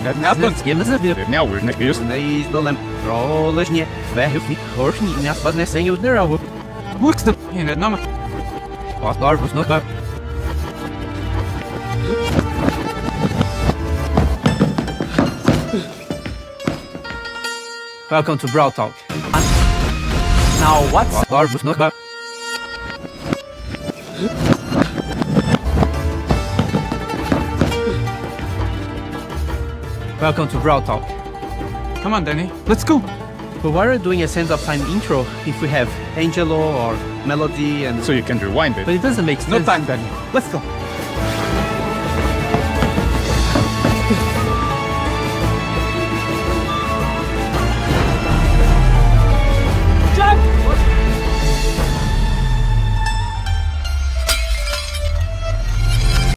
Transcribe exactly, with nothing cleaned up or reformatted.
Neįsdolem prolažnė, vehiufi, košny, nes pas neseniau dėravo. Būksta, net nama. Pas darbus nuka. Welcome to Brawl Talk. Now what's Pas darbus nuka. Welcome to Brawl Talk. Come on, Danny. Let's go. But why are we doing a Sense of Time intro if we have Angelo or Melody and... So you can rewind it. But it doesn't make sense. No time, Danny. Let's go.